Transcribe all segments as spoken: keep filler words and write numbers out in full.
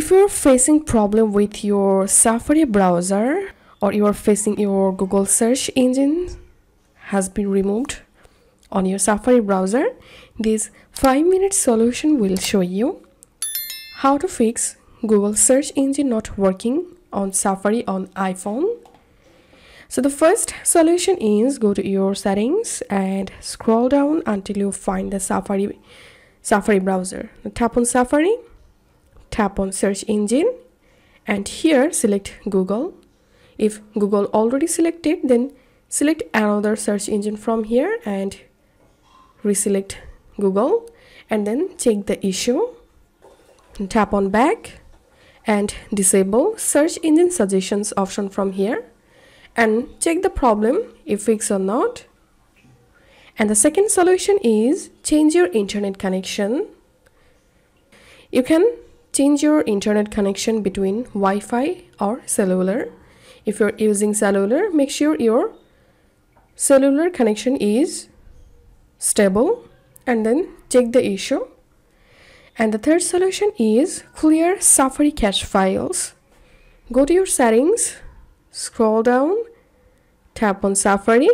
if you're facing problem with your Safari browser, or you are facing your Google search engine has been removed on your Safari browser, this five minute solution will show you how to fix Google search engine not working on Safari on iPhone. So the first solution is go to your settings and scroll down until you find the Safari Safari browser. Now tap on Safari, tap on search engine, and here select Google. If Google already selected, then select another search engine from here and reselect Google, and then check the issue. And tap on back and disable search engine suggestions option from here and check the problem if fixed or not. And the second solution is change your internet connection. You can change your internet connection between Wi-Fi or cellular. If you're using cellular, make sure your cellular connection is stable and then check the issue. And the third solution is clear Safari cache files. Go to your settings, scroll down, tap on Safari,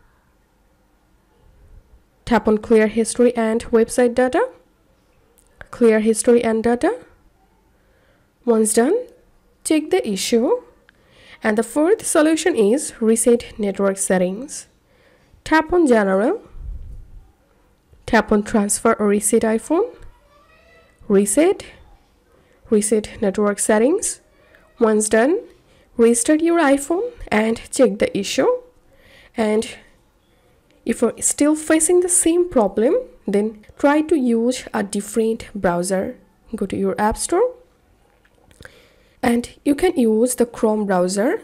tap on clear history and website data, clear history and data. Once done, check the issue. And the fourth solution is reset network settings. Tap on general, tap on transfer or reset iPhone, reset, reset network settings. Once done, restart your iPhone and check the issue. And if you're still facing the same problem, then try to use a different browser. Go to your App Store and you can use the Chrome browser.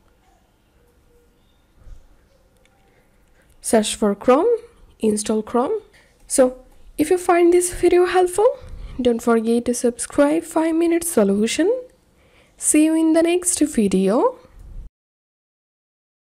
Search for Chrome, install Chrome. So if you find this video helpful, don't forget to subscribe five minute solution. See you in the next video.